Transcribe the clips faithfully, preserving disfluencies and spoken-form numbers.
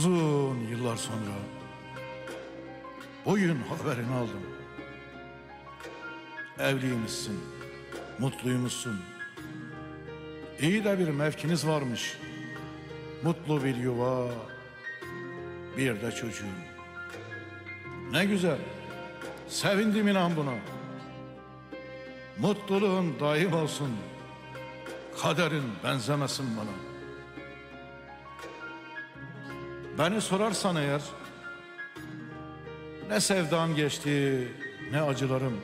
Uzun yıllar sonra bugün haberini aldım. Evliymişsin, mutluymuşsun. İyi de bir mevkiniz varmış. Mutlu bir yuva, bir de çocuğun. Ne güzel, sevindim inan buna. Mutluluğun daim olsun, kaderin benzemesin bana. Beni sorarsan eğer, ne sevdam geçti, ne acılarım.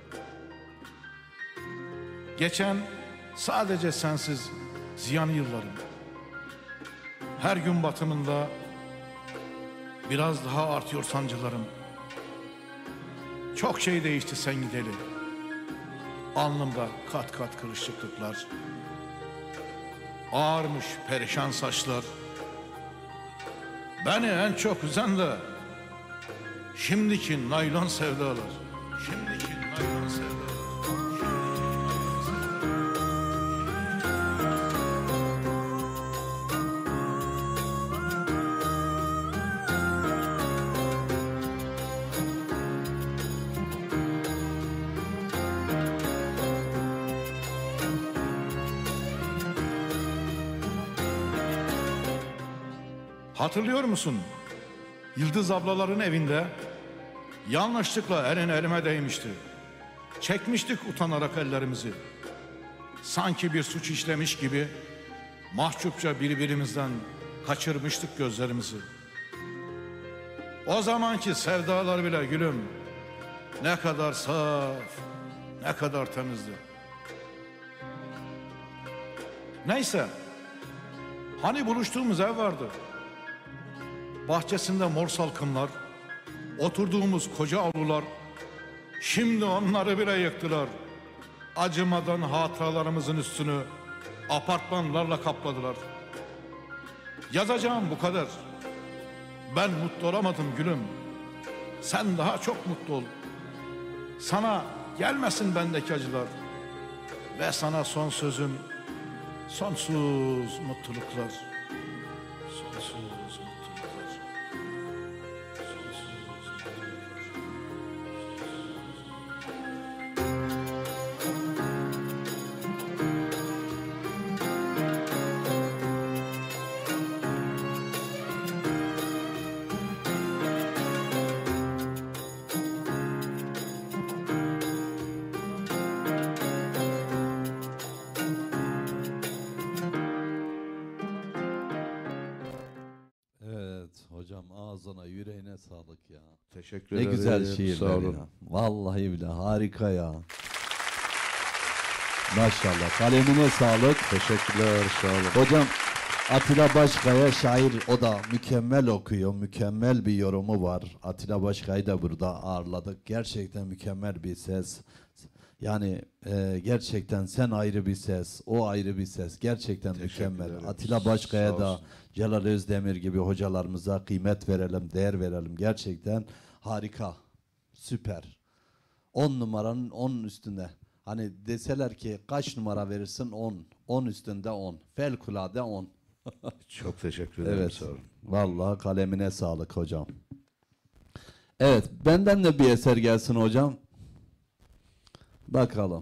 Geçen sadece sensiz ziyan yıllarım. Her gün batımında biraz daha artıyor sancılarım. Çok şey değişti sen gideli. Alnımda kat kat kırışıklıklar. Ağarmış perişan saçlar. Beni en çok üzen de şimdiki naylon sevdalar. Şimdiki naylon sevdalar. Hatırlıyor musun? Yıldız ablaların evinde yanlışlıkla elin elime değmişti. Çekmiştik utanarak ellerimizi. Sanki bir suç işlemiş gibi mahcupça birbirimizden kaçırmıştık gözlerimizi. O zamanki sevdalar bile gülüm ne kadar saf, ne kadar temizdi. Neyse, hani buluştuğumuz ev vardı. Bahçesinde mor salkımlar, oturduğumuz koca avlular, şimdi onları bile yıktılar. Acımadan hatıralarımızın üstünü apartmanlarla kapladılar. Yazacağım bu kadar. Ben mutlu olamadım gülüm. Sen daha çok mutlu ol. Sana gelmesin bendeki acılar. Ve sana son sözüm sonsuz mutluluklar. Sonsuz mutluluklar. Hocam ağzına yüreğine sağlık ya. Teşekkür ne ederim. Ne güzel şiirler sağ olun. ya. Vallahi bile harika ya. Maşallah. Kalemine sağlık. Teşekkürler. Sağ olun. Hocam Atilla Başkaya şair, o da mükemmel okuyor. Mükemmel bir yorumu var. Atilla Başkaya'yı da burada ağırladık. Gerçekten mükemmel bir ses. Yani e, gerçekten sen ayrı bir ses, o ayrı bir ses. Gerçekten mükemmel. Atilla Başkaya da, Celal Özdemir gibi hocalarımıza kıymet verelim, değer verelim. Gerçekten harika, süper. On numaranın on üstünde. Hani deseler ki kaç numara verirsin? on. on üstünde on. Fevkalade on. Çok teşekkür ederim. Evet. Sağ olun. Vallahi kalemine sağlık hocam. Evet, benden de bir eser gelsin hocam. Bakalım.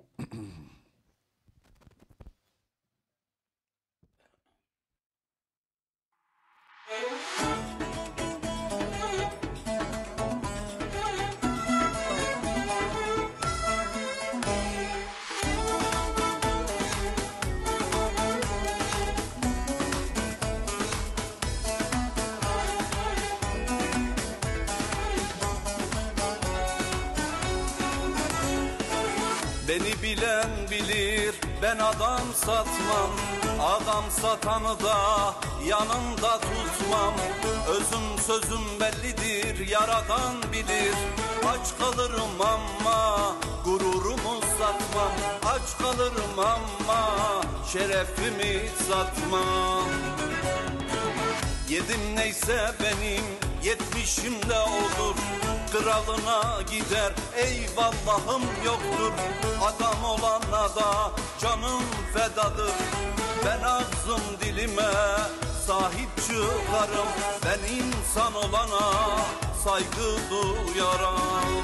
Beni bilen bilir, ben adam satmam. Adam satanı da yanımda tutmam. Özüm sözüm bellidir, yaradan bilir. Aç kalırım ama gururumu satmam. Aç kalırım ama şerefimi satmam. Yedim neyse benim, yetmişim de olur. Kralına gider, eyvallahım yoktur. Adam olana da canım fedadır. Ben ağzım dilime sahip çıkarım. Ben insan olana saygı duyarım.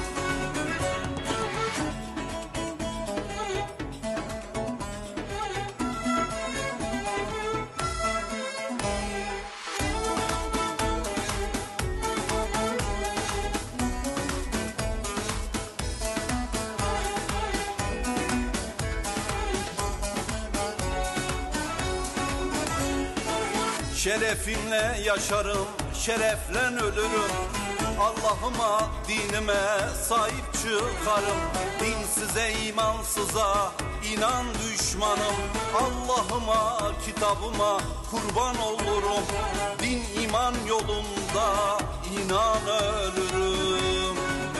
Şerefimle yaşarım, şerefle ölürüm. Allah'ıma, dinime sahip çıkarım. Dinsize, imansıza inan düşmanım. Allah'ıma, kitabıma kurban olurum. Din iman yolunda inan ölürüm.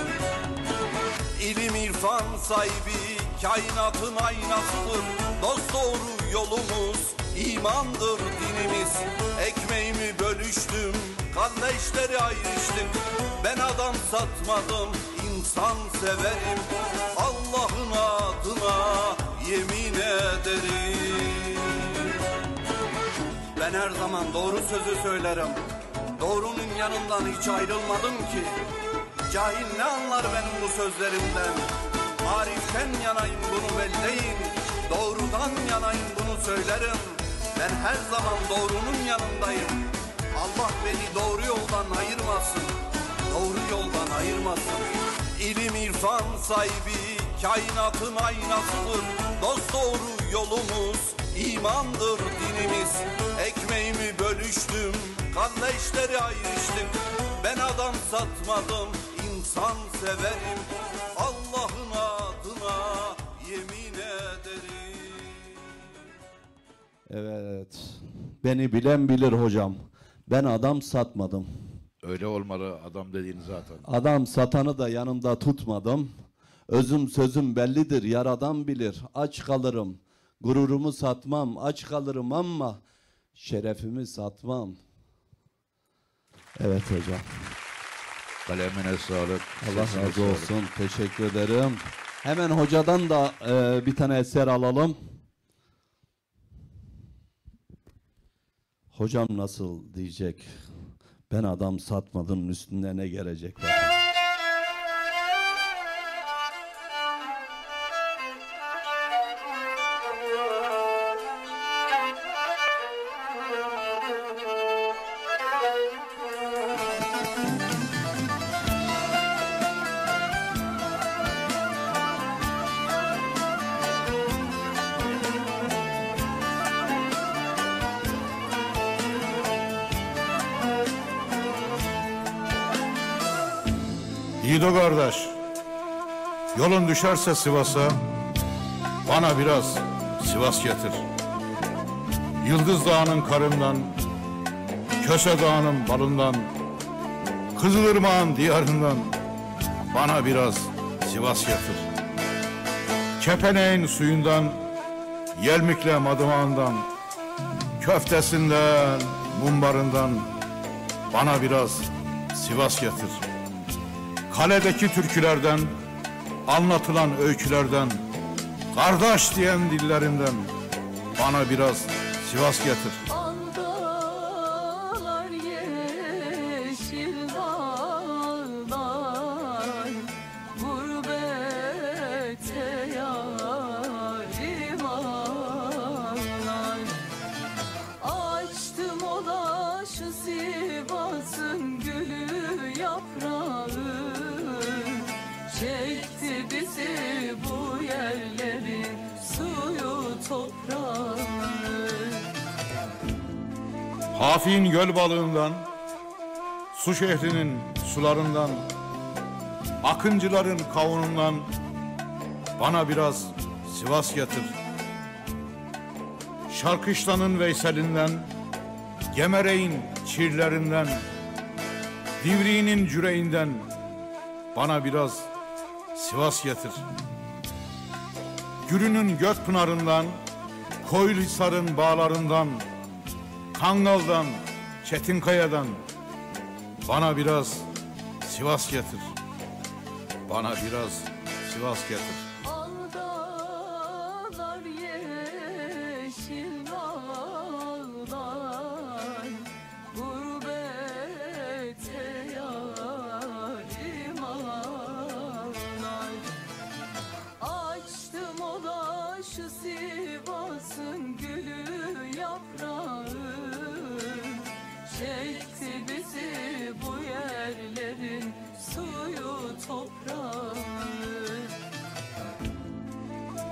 İlim irfan sahibi kainatın aynasıdır. Dost doğru yolumuz imandır dinimiz. Ekmeğimi bölüştüm, kardeşleri ayrıştık. Ben adam satmadım, insan severim. Allah'ın adına yemin ederim. Ben her zaman doğru sözü söylerim. Doğrunun yanından hiç ayrılmadım ki. Cahil ne anlar benim bu sözlerimden? Ariften yanayım bunu belleyin. Doğrudan yanayım bunu söylerim. Ben her zaman doğrunun yanındayım. Allah beni doğru yoldan ayırmasın. Doğru yoldan ayırmasın. İlim irfan sahibi kainatın aynasıdır. Dost doğru yolumuz imandır dinimiz. Ekmeğimi bölüştüm, kardeşleri ayrıştık. Ben adam satmadım, insan severim. Allah'ın adına yemin ederim. Evet. Beni bilen bilir hocam. Ben adam satmadım. Öyle olmalı adam dediğin zaten. Adam satanı da yanımda tutmadım. Özüm sözüm bellidir, yaradan bilir. Aç kalırım, gururumu satmam. Aç kalırım ama şerefimi satmam. Evet hocam. Kalemine sağlık. Allah sesine razı sağlık. olsun. Teşekkür ederim. Hemen hocadan da e, bir tane eser alalım. Hocam nasıl diyecek? Ben adam satmadım, üstünde ne gelecek? Bakın. Yiğido kardeş, yolun düşerse Sivas'a, bana biraz Sivas getir. Yıldız Dağı'nın karından, Köse Dağı'nın balından, Kızılırmak'ın diyarından, bana biraz Sivas getir. Kepeneğin suyundan, Yelmikle Madımağından, köftesinden, mumbarından, bana biraz Sivas getir. Kaledeki türkülerden, anlatılan öykülerden, kardeş diyen dillerinden bana biraz Sivas getir. Aldalar yeşil dağlar, gurbete yarim ağlar. Açtım ola şu Sivas'ın gülü yaprağı, çekti bizi bu yerlerin suyu toprağı. Hafi'nin göl balığından, su şehrinin sularından, akıncıların kavunundan bana biraz Sivas getir. Şarkışlanın Veysel'inden, Gemereğin çirlerinden, Divriğinin cüreğinden bana biraz Sivas getir. Gürünün Gökpınar'ından, Koyulhisar'ın bağlarından, Kangal'dan, Çetinkaya'dan bana biraz Sivas getir. Bana biraz Sivas getir. Aldalar yeşil dağlar,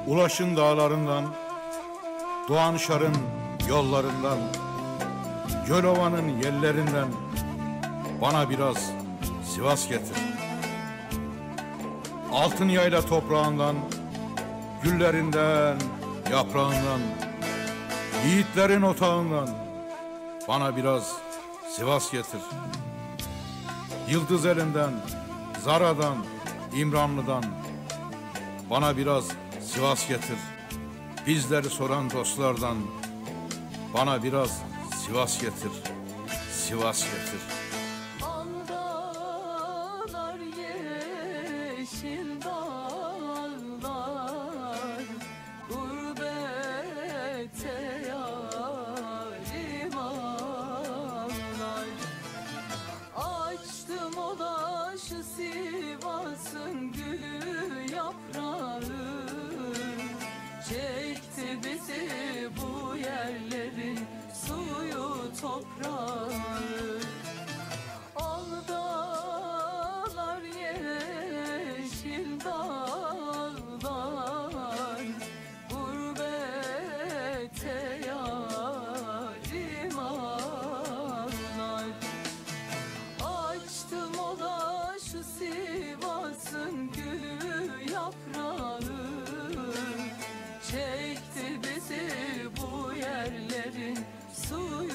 Ulaş'ın dağlarından, Doğanşar'ın yollarından, Gölova'nın yerlerinden bana biraz Sivas getir. Altın yayla toprağından, güllerinden, yaprağından, yiğitlerin otağından bana biraz Sivas getir. Yıldız elinden, Zara'dan, İmranlı'dan bana biraz Sivas getir. Bizleri soran dostlardan bana biraz Sivas getir. Sivas getir. Dağlar, yeşil dağlar, gurbete yarim ağlar. Açtım o da şu Sivas'ın gülü yaprağı, çekti bizi bu yerlerin suyu toprağı. Al dağlar, yeşil dağlar, gurbete yarim ağlar. Açtım o da şu Sivas'ın gülü yaprağı, çekti bizi bu yerlerin suyu